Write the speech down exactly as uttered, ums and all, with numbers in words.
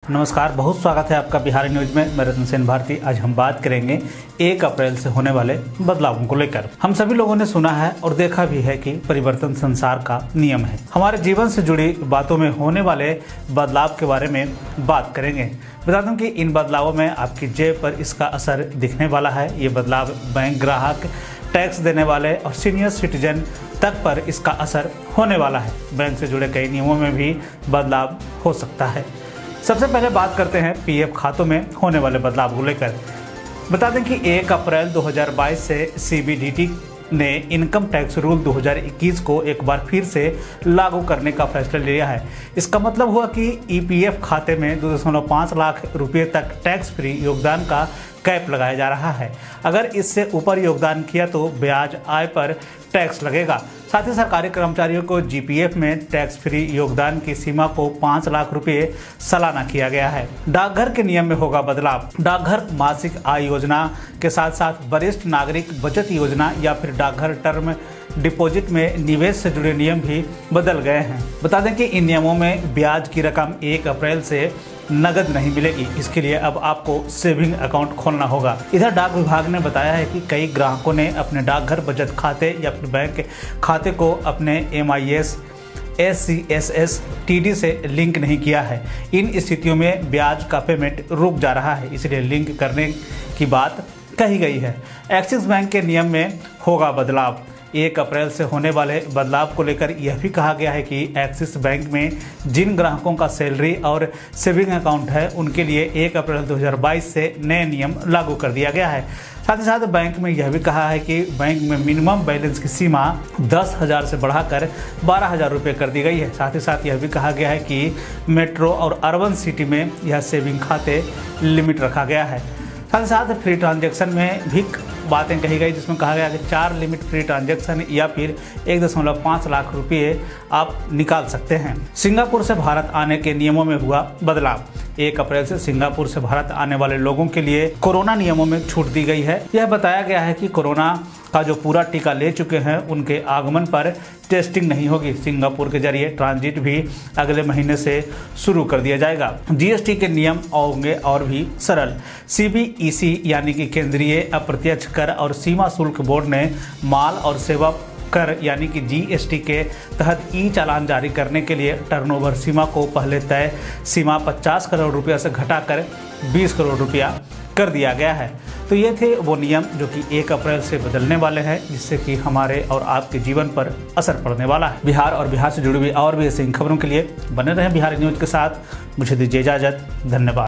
नमस्कार, बहुत स्वागत है आपका बिहारी न्यूज में। मैं रतन सेन भारती। आज हम बात करेंगे एक अप्रैल से होने वाले बदलावों को लेकर। हम सभी लोगों ने सुना है और देखा भी है कि परिवर्तन संसार का नियम है। हमारे जीवन से जुड़ी बातों में होने वाले बदलाव के बारे में बात करेंगे। बता दूं कि इन बदलावों में आपकी जेब पर इसका असर दिखने वाला है। ये बदलाव बैंक ग्राहक, टैक्स देने वाले और सीनियर सिटीजन तक पर इसका असर होने वाला है। बैंक से जुड़े कई नियमों में भी बदलाव हो सकता है। सबसे पहले बात करते हैं पीएफ खातों में होने वाले बदलाव को लेकर। बता दें कि एक अप्रैल दो हज़ार बाईस से सीबीडीटी ने इनकम टैक्स रूल दो हज़ार इक्कीस को एक बार फिर से लागू करने का फैसला लिया है। इसका मतलब हुआ कि ईपीएफ खाते में दो दशमलव पाँच लाख रुपए तक टैक्स फ्री योगदान का कैप लगाया जा रहा है। अगर इससे ऊपर योगदान किया तो ब्याज आय पर टैक्स लगेगा। साथ ही सरकारी कर्मचारियों को जीपीएफ में टैक्स फ्री योगदान की सीमा को पाँच लाख रुपए सालाना किया गया है। डाकघर के नियम में होगा बदलाव। डाकघर मासिक आय योजना के साथ साथ वरिष्ठ नागरिक बचत योजना या फिर डाकघर टर्म डिपॉजिट में निवेश से जुड़े नियम भी बदल गए हैं। बता दें कि इन नियमों में ब्याज की रकम एक अप्रैल से नगद नहीं मिलेगी। इसके लिए अब आपको सेविंग अकाउंट खोलना होगा। इधर डाक विभाग ने बताया है कि कई ग्राहकों ने अपने डाकघर बचत खाते या फिर बैंक खाते को अपने M I S, S C S S, T D से लिंक नहीं किया है। इन स्थितियों में ब्याज का पेमेंट रुक जा रहा है, इसलिए लिंक करने की बात कही गई है। एक्सिस बैंक के नियम में होगा बदलाव। एक अप्रैल से होने वाले बदलाव को लेकर यह भी कहा गया है कि एक्सिस बैंक में जिन ग्राहकों का सैलरी और सेविंग अकाउंट है उनके लिए एक अप्रैल दो हज़ार बाईस से नए नियम लागू कर दिया गया है। साथ ही साथ बैंक में यह भी कहा है कि बैंक में मिनिमम बैलेंस की सीमा दस हज़ार से बढ़ाकर बारह हज़ार रुपये कर दी गई है। साथ ही साथ यह भी कहा गया है कि मेट्रो और अर्बन सिटी में यह सेविंग खाते लिमिट रखा गया है। साथ ही साथ फ्री ट्रांजैक्शन में भी बातें कही गई, जिसमें कहा गया कि चार लिमिट फ्री ट्रांजैक्शन या फिर एक दशमलव पाँच लाख रुपये आप निकाल सकते हैं। सिंगापुर से भारत आने के नियमों में हुआ बदलाव। एक अप्रैल से सिंगापुर से भारत आने वाले लोगों के लिए कोरोना नियमों में छूट दी गई है। यह बताया गया है कि कोरोना का जो पूरा टीका ले चुके हैं उनके आगमन पर टेस्टिंग नहीं होगी। सिंगापुर के जरिए ट्रांजिट भी अगले महीने से शुरू कर दिया जाएगा। जीएसटी के नियम होंगे और भी सरल। सीबीईसी यानी कि केंद्रीय अप्रत्यक्ष कर और सीमा शुल्क बोर्ड ने माल और सेवा कर यानी कि जीएसटी के तहत ई चालान जारी करने के लिए टर्नओवर सीमा को पहले तय सीमा पचास करोड़ रुपया से घटाकर बीस करोड़ रुपया कर दिया गया है। तो ये थे वो नियम जो कि एक अप्रैल से बदलने वाले हैं, जिससे कि हमारे और आपके जीवन पर असर पड़ने वाला है। बिहार और बिहार से जुड़ी हुई और भी ऐसी खबरों के लिए बने रहें बिहारी न्यूज के साथ। मुझे दीजिए इजाजत। धन्यवाद।